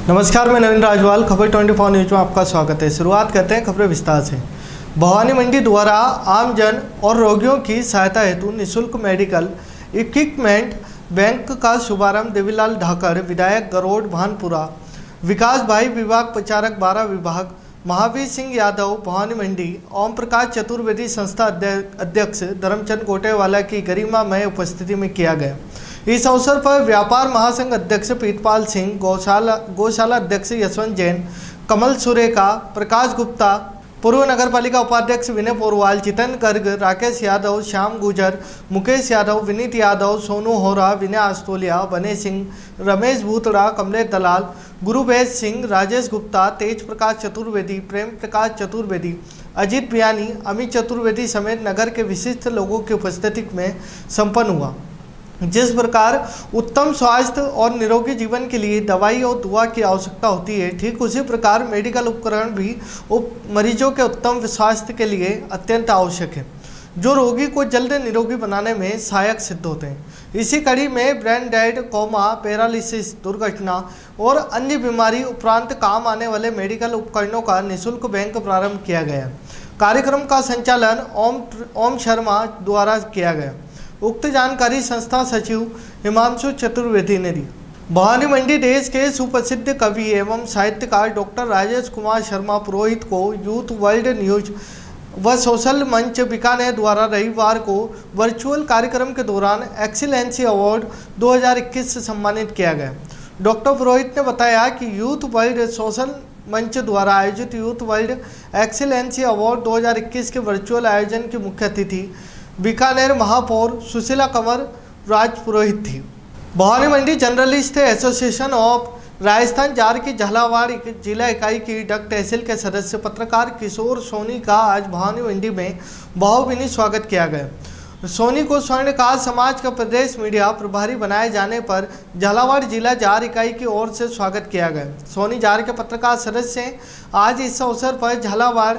नमस्कार, मैं नवीन राजवाल। खबर 24 न्यूज में आपका स्वागत है। शुरुआत करते हैं खबरें विस्तार से। भवानी मंडी द्वारा आमजन और रोगियों की सहायता हेतु निःशुल्क मेडिकल इक्विपमेंट बैंक का शुभारंभ देवीलाल ढाकर, विधायक गरोड भानपुरा, विकास भाई विभाग प्रचारक 12 विभाग, महावीर सिंह यादव भवानी मंडी, ओम प्रकाश चतुर्वेदी संस्था अध्यक्ष धर्मचंद कोटेवाला की गरिमामय उपस्थिति में किया गया। इस अवसर पर व्यापार महासंघ अध्यक्ष प्रीतपाल सिंह, गौशाला अध्यक्ष यशवंत जैन, कमल सुरेखा, प्रकाश गुप्ता, पूर्व नगर पालिका उपाध्यक्ष विनय पोरवाल, जितेंद्र गर्ग, राकेश यादव, श्याम गुजर, मुकेश यादव, विनीत यादव, सोनू होरा, विनय आस्तोलिया, बने सिंह, रमेश भूतड़ा, कमलेश दलाल, गुरुवेश सिंह, राजेश गुप्ता, तेज प्रकाश चतुर्वेदी, प्रेम प्रकाश चतुर्वेदी, अजीत बियानी, अमित चतुर्वेदी समेत नगर के विशिष्ट लोगों की उपस्थिति में संपन्न हुआ। जिस प्रकार उत्तम स्वास्थ्य और निरोगी जीवन के लिए दवाई और दुआ की आवश्यकता होती है, ठीक उसी प्रकार मेडिकल उपकरण भी मरीजों के उत्तम स्वास्थ्य के लिए अत्यंत आवश्यक है, जो रोगी को जल्द निरोगी बनाने में सहायक सिद्ध होते हैं। इसी कड़ी में ब्रेन डेड, कोमा, पैरालिसिस, दुर्घटना और अन्य बीमारी उपरांत काम आने वाले मेडिकल उपकरणों का निःशुल्क बैंक प्रारंभ किया गया। कार्यक्रम का संचालन ओम शर्मा द्वारा किया गया। उक्त जानकारी संस्था सचिव हिमांशु चतुर्वेदी ने दी। भवानी मंडी देश के सुप्रसिद्ध कवि एवं साहित्यकार डॉक्टर राजेश कुमार शर्मा पुरोहित को यूथ वर्ल्ड न्यूज व सोशल मंच बीकानेर द्वारा रविवार को वर्चुअल कार्यक्रम के दौरान एक्सीलेंसी अवार्ड 2021 से सम्मानित किया गया। डॉक्टर पुरोहित ने बताया कि यूथ वर्ल्ड सोशल मंच द्वारा आयोजित यूथ वर्ल्ड एक्सीलेंसी अवार्ड 2021 के वर्चुअल आयोजन की मुख्य अतिथि बीकानेर महापौर सुशीला कंवर राज पुरोहित थी। भवानी मंडी journalist association of Rajasthan jar की झालावाड़ जिला इकाई की डग तहसील के सदस्य पत्रकार किशोर सोनी का आज भवानी मंडी में भावभीनी स्वागत किया गया। सोनी को स्वर्णकार समाज का प्रदेश मीडिया प्रभारी बनाए जाने पर झालावाड़ जिला जार इकाई की ओर से स्वागत किया गया। सोनी जार के पत्रकार सदस्य हैं। आज इस अवसर पर झालावाड़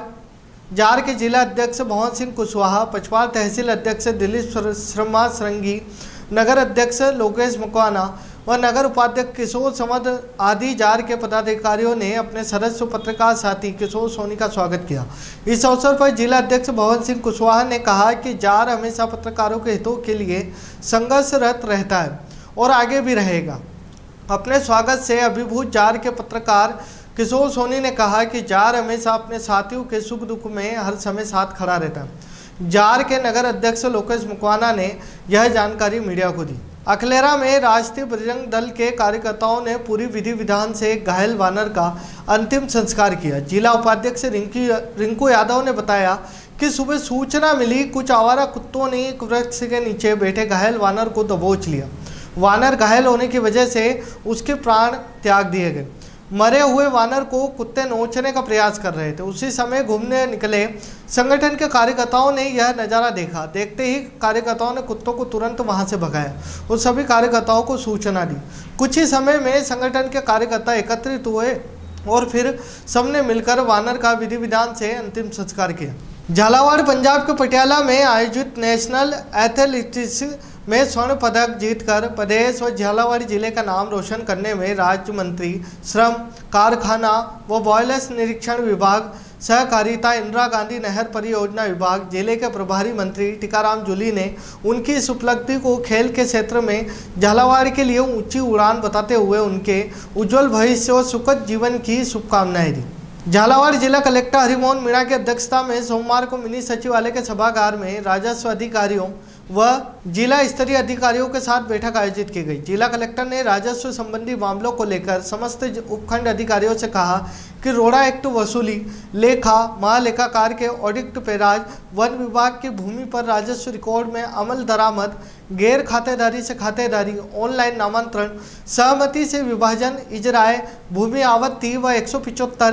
जार के जिला अध्यक्ष भवन सिंह कुशवाहा, पचवाड़ तहसील अध्यक्ष दिलीप शर्मा सरंगी, नगर अध्यक्ष लोकेश मकवाना व नगर उपाध्यक्ष किशोर समद आदि जार के पदाधिकारियों ने अपने सदस्य पत्रकार साथी किशोर सोनी का स्वागत किया। इस अवसर पर जिला अध्यक्ष भवन सिंह कुशवाहा ने कहा कि जार हमेशा पत्रकारों के हितों के लिए संघर्षरत रहता है और आगे भी रहेगा। अपने स्वागत से अभिभूत जार के पत्रकार किशोर सोनी ने कहा कि जार हमेशा अपने साथियों के सुख दुख में हर समय साथ खड़ा रहता है। जार के नगर अध्यक्ष लोकेश मकवाना ने यह जानकारी मीडिया को दी। अखलेरा में राष्ट्रीय बजरंग दल के कार्यकर्ताओं ने पूरी विधि विधान से घायल वानर का अंतिम संस्कार किया। जिला उपाध्यक्ष रिंकू यादव ने बताया कि सुबह सूचना मिली, कुछ आवारा कुत्तों ने एक वृक्ष के नीचे बैठे घायल वानर को दबोच लिया। वानर घायल होने की वजह से उसके प्राण त्याग दिए गए। मरे हुए वानर को कुत्ते नोचने का प्रयास कर रहे थे। उसी समय घूमने निकले संगठन के कार्यकर्ताओं ने यह नज़ारा देखा। देखते ही कार्यकर्ताओं ने कुत्तों को तुरंत वहां से भगाया और सभी कार्यकर्ताओं को सूचना दी। कुछ ही समय में संगठन के कार्यकर्ता एकत्रित हुए और फिर सबने मिलकर वानर का विधि विधान से अंतिम संस्कार किया। झालावाड़ पंजाब के पटियाला में आयोजित नेशनल एथलेटिक्स में स्वर्ण पदक जीतकर प्रदेश और झालावाड़ जिले का नाम रोशन करने में राज्य मंत्री श्रम, कारखाना व बॉयलर्स निरीक्षण विभाग, सहकारिता, इंदिरा गांधी नहर परियोजना विभाग, जिले के प्रभारी मंत्री टीकाराम जूली ने उनकी इस उपलब्धि को खेल के क्षेत्र में झालावाड़ के लिए ऊंची उड़ान बताते हुए उनके उज्जवल भविष्य और सुखद जीवन की शुभकामनाएं दी। झालावाड़ जिला कलेक्टर हरिमोहन मीणा की अध्यक्षता में सोमवार को मिनी सचिवालय के सभागार में राजस्व अधिकारियों व जिला स्तरीय अधिकारियों के साथ बैठक आयोजित की गई। जिला कलेक्टर ने राजस्व संबंधी मामलों को लेकर समस्त उपखंड अधिकारियों से कहा कि रोड़ा एक्ट वसूली, लेखा, महालेखाकार के ऑडिट पेराज, वन विभाग की भूमि पर राजस्व रिकॉर्ड में अमल दरामद, गैर खातेदारी से खातेदारी, ऑनलाइन नामांतरण, सहमति से विभाजन, इजराय, भूमि आवत्ति व 175,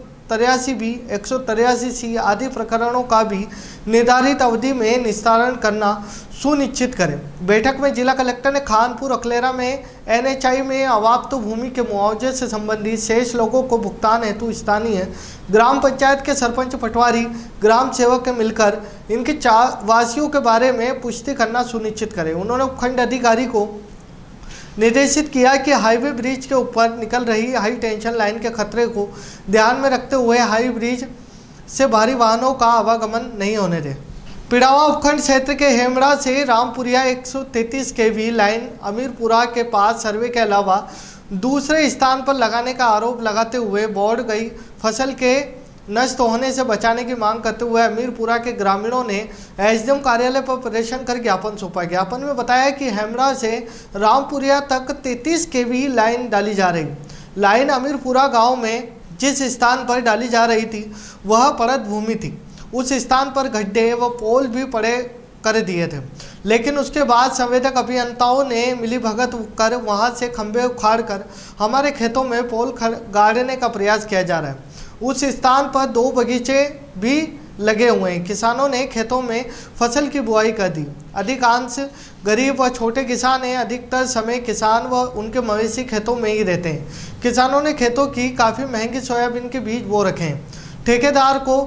183 बी, 183 सी आदि प्रकरणों का भी निर्धारित अवधि में निस्तारण करना सुनिश्चित करें। बैठक में जिला कलेक्टर ने खानपुर अखलेरा में NHI में अवाप्त भूमि के मुआवजे से संबंधित शेष लोगों को भुगतान हेतु स्थानीय ग्राम पंचायत के सरपंच, पटवारी, ग्राम सेवक के मिलकर इनके वासियों के बारे में पुष्टि करना सुनिश्चित करें। उन्होंने उपखंड अधिकारी को निर्देशित किया कि हाईवे ब्रिज के ऊपर निकल रही हाई टेंशन लाइन के खतरे को ध्यान में रखते हुए हाई ब्रिज से भारी वाहनों का आवागमन नहीं होने दें। पिड़ावा उपखंड क्षेत्र के हेमड़ा से रामपुरिया 133 kV लाइन अमीरपुरा के पास सर्वे के अलावा दूसरे स्थान पर लगाने का आरोप लगाते हुए बोर्ड गई फसल के नष्ट होने से बचाने की मांग करते हुए अमीरपुरा के ग्रामीणों ने एसडीएम कार्यालय पर प्रदर्शन कर ज्ञापन सौंपा। ज्ञापन में बताया कि हेमड़ा से रामपुरिया तक 33 kV लाइन डाली जा रही। लाइन अमीरपुरा गांव में जिस स्थान पर डाली जा रही थी वह परत भूमि थी। उस स्थान पर गड्ढे व पोल भी पड़े कर दिए थे, लेकिन उसके बाद संवेदक अभियंताओं ने मिलीभगत कर वहां से खंभे उखाड़ कर हमारे खेतों में पोल गाड़ने का प्रयास किया जा रहा है। उस स्थान पर 2 बगीचे भी लगे हुए हैं। किसानों ने खेतों में फसल की बुआई कर दी। अधिकांश गरीब व छोटे किसान हैं। अधिकतर समय किसान व उनके मवेशी खेतों में ही रहते हैं। किसानों ने खेतों की काफ़ी महंगी सोयाबीन के बीज बो रखे हैं। ठेकेदार को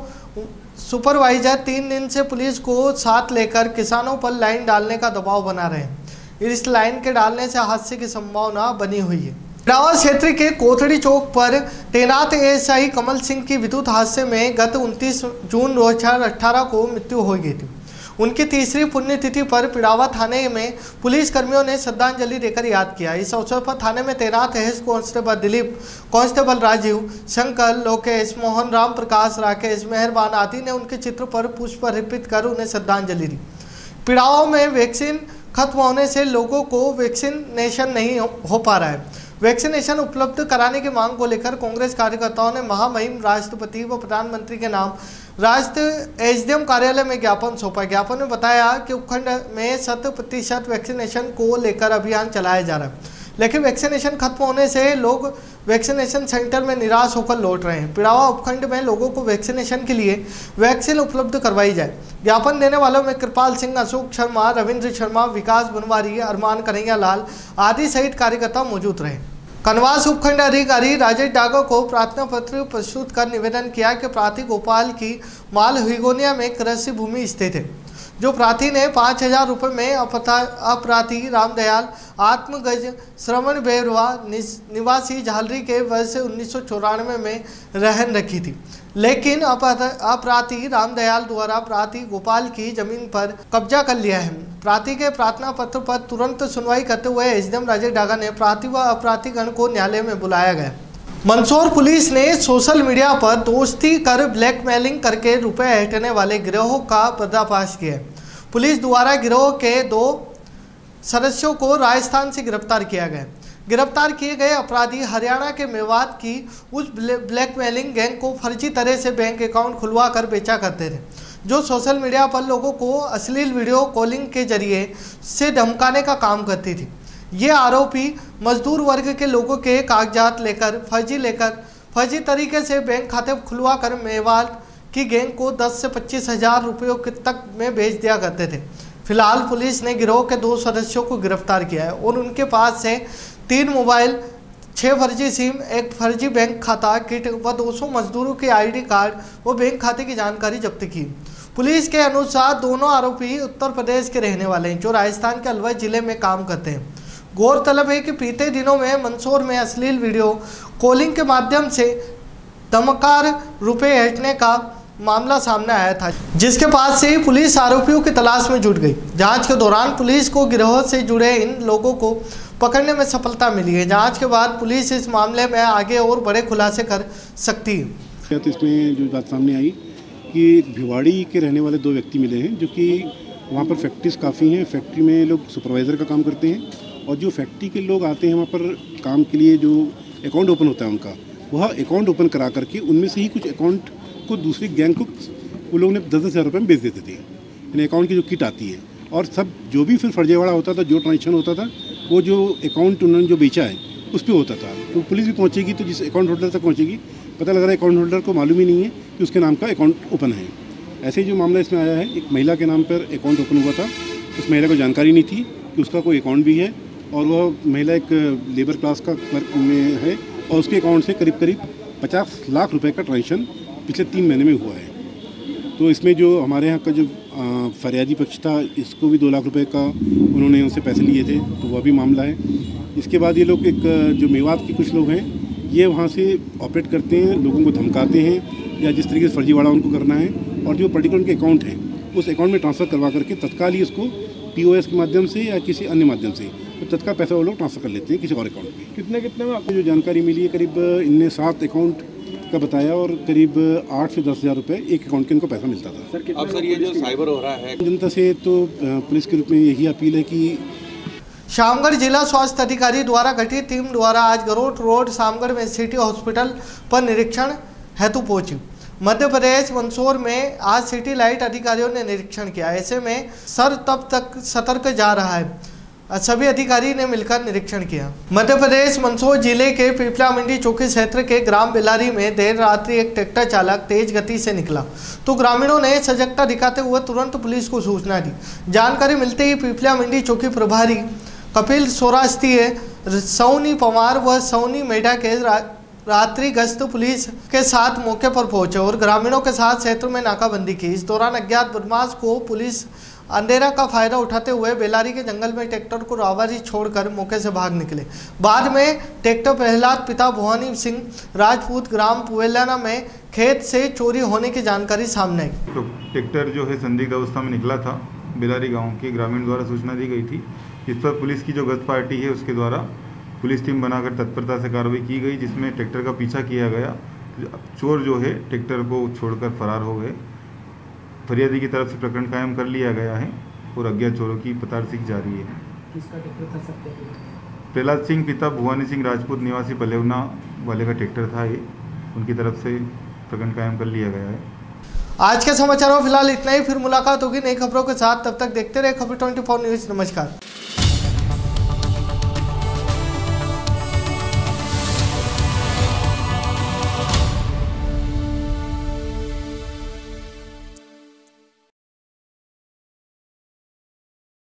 सुपरवाइजर 3 दिन से पुलिस को साथ लेकर किसानों पर लाइन डालने का दबाव बना रहे हैं। इस लाइन के डालने से हादसे की संभावना बनी हुई है। पिड़ावा क्षेत्र के कोथड़ी चौक पर तैनात एएसआई कमल सिंह की विद्युत हादसे में गत 29 जून 2018 को मृत्यु हो गई थी। उनकी तीसरी पुण्यतिथि पर पिड़ावा थाने में पुलिस कर्मियों ने श्रद्धांजलि देकर याद किया। इस अवसर पर थाने में तैनात head constable Dilip, constable Rajiv, Shankar, Lokesh, Mohan, Ram Prakash, Rakesh, Meharban आदि ने उनके चित्र पर पुष्प अर्पित कर उन्हें श्रद्धांजलि दी। पिड़ावा में वैक्सीन खत्म होने से लोगों को वैक्सीनेशन नहीं हो पा रहा है। वैक्सीनेशन उपलब्ध कराने की मांग को लेकर कांग्रेस कार्यकर्ताओं ने महामहिम राष्ट्रपति व प्रधानमंत्री के नाम राष्ट्रीय एसडीएम कार्यालय में ज्ञापन सौंपा। ज्ञापन में बताया कि उपखंड में 100% वैक्सीनेशन को लेकर अभियान चलाया जा रहा है, लेकिन वैक्सीनेशन खत्म होने से लोग वैक्सीनेशन सेंटर में निराश होकर लौट रहे हैं। पिड़ावा उपखंड में लोगों को वैक्सीनेशन के लिए वैक्सीन उपलब्ध करवाई जाए। ज्ञापन देने वालों में कृपाल सिंह, अशोक शर्मा, रविंद्र शर्मा, विकास बनवारी, अरमान कन्हैया लाल आदि सहित कार्यकर्ता मौजूद रहे। कनवास उपखंड अधिकारी राजेश डागा को प्रार्थना पत्र प्रस्तुत कर निवेदन किया कि प्रार्थी गोपाल की माल हिगोनिया में कृषि भूमि स्थित है, जो प्रार्थी ने 5000 रुपये में अपराधी रामदयाल आत्मगज श्रवण बेरवा निवासी झालरी के वर्ष 1994 में रहन रखी थी, लेकिन अपराधी रामदयाल द्वारा प्रार्थी गोपाल की जमीन पर कब्जा कर लिया है। प्रार्थी के प्रार्थना पत्र पर तुरंत सुनवाई करते हुए एसडीएम राजेश डागा ने प्रार्थी व अपराधीगण को न्यायालय में बुलाया गया। मंदसौर पुलिस ने सोशल मीडिया पर दोस्ती कर ब्लैकमेलिंग करके रुपए हटने वाले गिरोह का पर्दाफाश किया। पुलिस द्वारा गिरोह के 2 सदस्यों को राजस्थान से गिरफ्तार किया गया। गिरफ्तार किए गए अपराधी हरियाणा के मेवात की उस ब्लैकमेलिंग गैंग को फर्जी तरह से बैंक अकाउंट खुलवा कर बेचा करते थे, जो सोशल मीडिया पर लोगों को अश्लील वीडियो कॉलिंग के जरिए से धमकाने का काम करती थी। ये आरोपी मजदूर वर्ग के लोगों के कागजात लेकर फर्जी तरीके से बैंक खाते खुलवा कर मेवात की गैंग को 10 से 25 हज़ार रुपयों तक में बेच दिया करते थे। फिलहाल पुलिस ने गिरोह के 2 सदस्यों को गिरफ्तार किया है और उनके पास से 3 मोबाइल, 6 फर्जी सिम, 1 फर्जी बैंक खाता किट व 200 मजदूरों के आईडी कार्ड व बैंक खाते की जानकारी जब्त की। पुलिस के अनुसार दोनों आरोपी उत्तर प्रदेश के रहने वाले हैं, जो राजस्थान के अलवर जिले में काम करते हैं। गौरतलब है कि बीते दिनों में मंदसौर में अश्लील वीडियो कॉलिंग के माध्यम से धमकार रुपए हटने का मामला सामने आया था, जिसके बाद से ही पुलिस आरोपियों की तलाश में जुट गई। जांच के दौरान पुलिस को गिरोह से जुड़े इन लोगों को पकड़ने में सफलता मिली है। जांच के बाद पुलिस इस मामले में आगे और बड़े खुलासे कर सकती है। तो इसमें जो बात सामने आई कि भिवाड़ी के रहने वाले 2 व्यक्ति मिले हैं, जो कि वहाँ पर फैक्ट्रीज काफ़ी हैं। फैक्ट्री में लोग सुपरवाइज़र का काम करते हैं और जो फैक्ट्री के लोग आते हैं वहाँ पर काम के लिए, जो अकाउंट ओपन होता है उनका, वह अकाउंट ओपन करा करके उनमें से ही कुछ अकाउंट को दूसरी गैंग को वो लोगों ने 10-10 हज़ार रुपये में बेच देते थे। यानी अकाउंट की जो किट आती है, और सब जो भी फिर फर्जीवाड़ा होता था, जो ट्रांजेक्शन होता था, वो जो अकाउंट उन्होंने जो बेचा है उस पर होता था। तो पुलिस भी पहुंचेगी तो जिस अकाउंट होल्डर तक पहुंचेगी, पता लग रहा है अकाउंट होल्डर को मालूम ही नहीं है कि उसके नाम का अकाउंट ओपन है। ऐसे ही जो मामला इसमें आया है, एक महिला के नाम पर अकाउंट ओपन हुआ था। उस महिला को जानकारी नहीं थी कि उसका कोई अकाउंट भी है, और वह महिला एक लेबर क्लास का वर्क में है, और उसके अकाउंट से करीब 50 लाख रुपये का ट्रांजेक्शन पिछले 3 महीने में हुआ है। तो इसमें जो हमारे यहाँ का जो फरियादी पक्ष था, इसको भी 2 लाख रुपए का उन्होंने उनसे पैसे लिए थे, तो वह भी मामला है। इसके बाद ये लोग एक जो मेवात के कुछ लोग हैं ये वहाँ से ऑपरेट करते हैं, लोगों को धमकाते हैं या जिस तरीके से फर्जीवाड़ा उनको करना है, और जो पर्टिकुलर उनके अकाउंट हैं उस अकाउंट में ट्रांसफ़र करवा करके तत्काल ही उसको POS के माध्यम से या किसी अन्य माध्यम से तो तत्काल पैसा वो लोग ट्रांसफ़र कर लेते हैं किसी और अकाउंट में। कितने में आपको जो जानकारी मिली है, करीब इनने 7 अकाउंट का बताया और करीब 8 से 10 हज़ार रुपये एक अकाउंट के इनको पैसा मिलता था। अब सर ये जो साइबर हो रहा है जनता से तो पुलिस के रूप में यही अपील है कि शामगढ़ जिला स्वास्थ्य अधिकारी द्वारा गठित टीम द्वारा आज गरोट रोड शामगढ़ में सिटी हॉस्पिटल पर निरीक्षण हेतु पहुंची। मध्य प्रदेश मंदसौर में आज सिटी लाइट अधिकारियों ने निरीक्षण किया। ऐसे में सर तब तक सतर्क जा रहा है। सभी अधिकारी ने मिलकर निरीक्षण किया। मध्य प्रदेश मंदसौर जिले के पिपला मंडी चौकी क्षेत्र के ग्राम बेलारी में देर रात्रि एक ट्रैक्टर चालक तेज गति से निकला तो ग्रामीणों ने सजगता दिखाते हुए तुरंत पुलिस को सूचना दी। जानकारी मिलते ही पिपला मंडी चौकी प्रभारी कपिल सोरास्तीय, सौनी पवार व सौनी मेढा के रात्रि गश्त पुलिस के साथ मौके पर पहुंचे और ग्रामीणों के साथ क्षेत्र में नाकाबंदी की। इस दौरान अज्ञात बदमाश को पुलिस अंधेरा का फायदा उठाते हुए बेलारी के जंगल में ट्रैक्टर को रावारी छोड़कर मौके से भाग निकले। बाद में ट्रैक्टर प्रहलाद पिता भवानी सिंह राजपूत ग्राम पुवेलाना में खेत से चोरी होने की जानकारी सामने आई। तो ट्रैक्टर जो है संदिग्ध अवस्था में निकला था। बेलारी गाँव के ग्रामीण द्वारा सूचना दी गई थी। इस पर पुलिस की जो गश्त पार्टी है उसके द्वारा पुलिस टीम बनाकर तत्परता से कार्रवाई की गई, जिसमें ट्रैक्टर का पीछा किया गया। चोर जो है ट्रैक्टर को छोड़कर फरार हो गए। फरियादी की तरफ से प्रकरण कायम कर लिया गया है और अज्ञात चोरों की पताड़सीख जारी है। किसका ट्रैक्टर था सर? प्रहलाद सिंह पिता भवानी सिंह राजपूत निवासी बलेवना वाले का ट्रैक्टर था ये, उनकी तरफ से प्रकरण कायम कर लिया गया है। आज के समाचारों में फिलहाल इतना ही। फिर मुलाकात होगी नई खबरों के साथ। तब तक देखते रहे खबर 24 न्यूज़। नमस्कार।